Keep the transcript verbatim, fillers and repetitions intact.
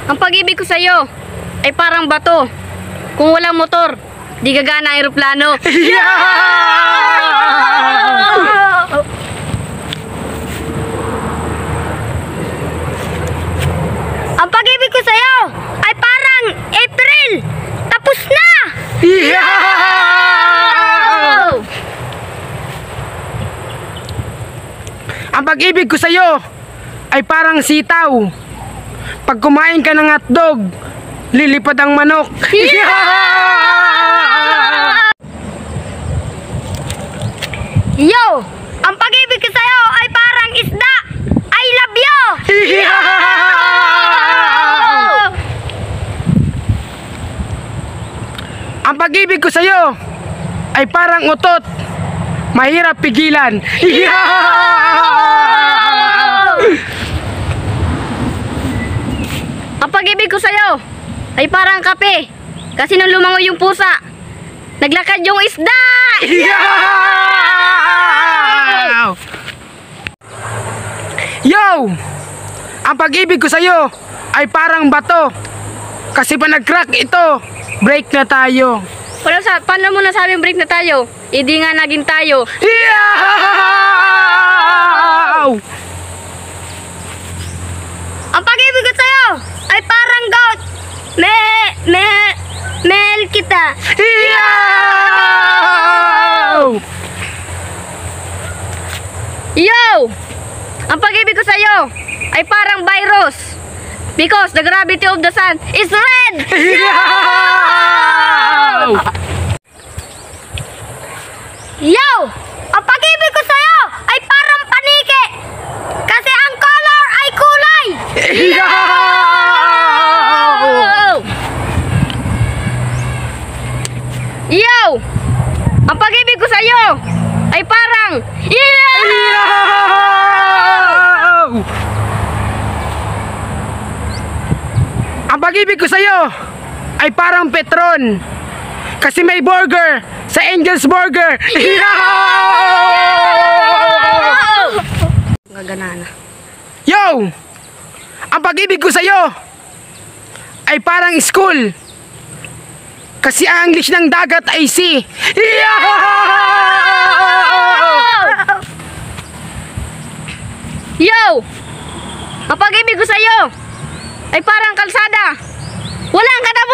Ang pag-ibig ko sa'yo ay parang bato. Kung walang motor, di gagana ang eroplano. Yeah! Ang pag-ibig ko sa'yo ay parang April. Tapos na! Yeah! Ang pag-ibig ko sa'yo ay parang sitaw. Pag kumain ka ng hotdog, lilipad ang manok. Yeah! Yo! Ang pag-ibig ko sa'yo ay parang isda. I love you! Yeah! Ang pag-ibig ko sa'yo ay parang utot. Mahirap pigilan. Yeah! Ang pag-ibig ko sa'yo ay parang kape. Kasi nung lumangoy yung pusa, naglakad yung isda! Yeah! Yo! Ang pag-ibig ko sa'yo ay parang bato. Kasi pa nag-crack ito, break na tayo. Wala sa, paano mo nasabing break na tayo? Hindi nga naging tayo. Yeah! Ang pag-ibig ko sa'yo ay parang goat. Me, me, mel kita. Yeah! Yo! Ang pag-ibig ko sa'yo ay parang virus. Because the gravity of the sun is red. Yeah! Yo! Ang pag-ibig ko sa'yo ay parang paniki. Kasi ang color ay kulay. Yeah! Yo! Ang pag-ibig ko sa'yo ay parang yeah! Yeah! Ang pag-ibig ko sa'yo ay parang Petron. Kasi may burger sa Angel's Burger. Yeah! Gagana na. Yo! Ang pag-ibig ko sa'yo ay parang school. Kasi ang English ng dagat ay sea. Yeah! Yo! Ang pag-ibig ko sa'yo ay parang kalsada. Walang katapusan.